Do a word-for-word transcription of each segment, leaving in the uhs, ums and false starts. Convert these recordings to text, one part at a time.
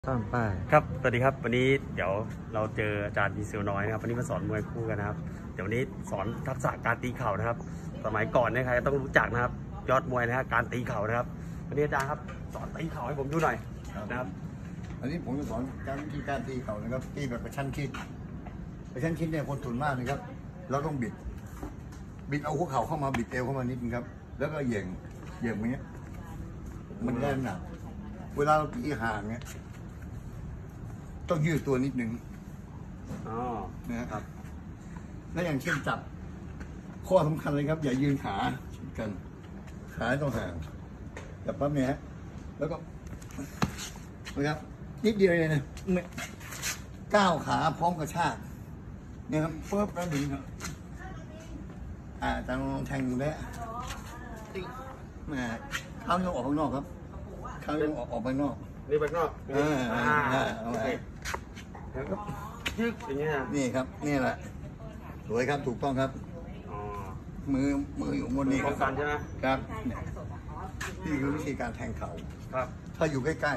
ต้นป้ายครับสวัสดีครับวันนี้เดี๋ยวเราเจออาจารย์ดีเซลน้อยนะครับวันนี้มาสอนมวยคู่กันนะครับเดี๋ยววันนี้สอนทักษะการตีเข่านะครับสมัยก่อนเนี่ยใครต้องรู้จักนะครับยอดมวยนะฮะการตีเข่านะครับวันนี้อาจารย์ครับสอนตีเข่าให้ผมดูหน่อยนะครับอันนี้ผมจะสอนการวิธีการตีเข่านะครับตีแบบประชันชิดประชันชิดเนี่ยคนส่วนมากนะครับเราต้องบิดบิดเอาหัวเข่าเข้ามาบิดเอวเข้ามานิดนึงครับแล้วก็เหย่งเหย่งอย่างเงี้ยมันได้หนักเวลาเราตีห่างเนี่ยต้องยืดตัวนิดนึงอ๋อนะครับและอย่างเช่นจับข้อสำคัญเลยครับอย่ายืนขากันขาต้องห่างจับปั๊บเนี่ยฮะแล้วก็นะครับนิดเดียวเลยนะก้าวขาพร้อมกระชากเนี่ยครับเพิ่มแล้วดึงครับอ่าจังแทงอยู่แล้วแม่เท้ายังออกข้างนอกครับเท้ายังออกออกไปนอกนี่ไปนอกอ่าอ่าเอาไปแล้วก็ยึกอย่างเงี้ยนี่ครับนี่แหละสวยครับถูกต้องครับมือมืออยู่บนนี้ป้องกันใช่ไหมครับนี่คือวิธีการแทงเข่าครับถ้าอยู่ใกล้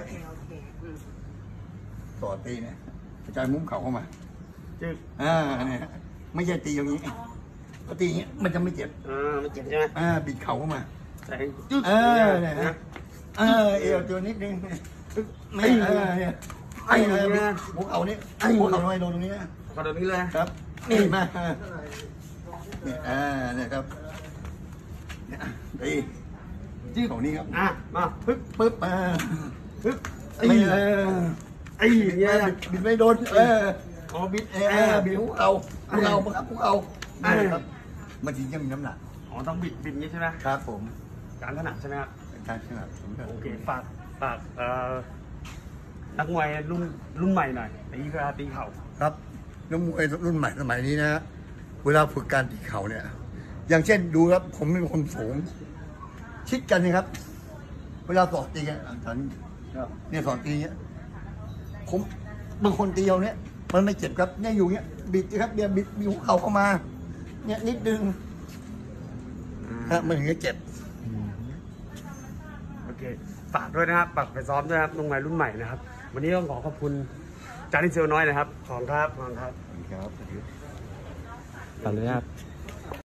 ๆต่อตีเนี่ยกระจายมุ้งเข่าเข้ามาจึ๊กอ่าเนี่ยไม่ใช่ตีอย่างนี้พอตีอย่างนี้มันจะไม่เจ็บอ่าไม่เจ็บใช่ไหมอ่าบิดเข่าเข้ามาใส่จึ๊กเออเนี่ยนะเออเอวตัวนิดนึงไม่เออเนี่ยไอ้เนี่ยหัวเข่านี่หัวเข่าทำไมโดนตรงนี้นะกระโดดนี้เลยครับนี่มาเนี่ยอ่าเนี่ยครับเนี่ยตียืดของนี้ครับอ่ะมาปึ๊บปึ๊บมาปึ๊บไอ้เออไอ้เนี่ยบิดไม่โดนเอออ๋อบิดเออบิดหัวเข่าหัวเข่าบังคับหัวเข่าครับมันถึงจะมีน้ำหนักอ๋อต้องบิดบิดนี้ใช่ไหมครับผมการถนัดใช่ไหมครับการถนัดโอเคฝากฝากเอ่อนักมวยรุ่นรุ่นใหม่หน่อยตีเวลาตีเข่าครับนักมวยรุ่นใหม่สมัยนี้นะเวลาฝึกการตีเข่าเนี่ยอย่างเช่นดูครับผมเป็นคนสูงชิดกันนะครับเวลาสอดตีกันตอนนี้เนี่ยสอดตีเนี้ยผมบางคนตีเอาเนี้ยมันไม่เจ็บครับเนี่ยอยู่เนี้ยบิดครับเดี๋ยวบิดมีหัวเข่าเข้ามาเนี่ยนิดนึงฮะมันถึงจะเจ็บโอเคฝากด้วยนะครับฝากไปซ้อมด้วยครับน้องใหม่รุ่นใหม่นะครับวันนี้ต้องขอขอบคุณจาริเซลน้อยนะครับขอบคุณครับขอบคุณครับครับขอบคุณครับ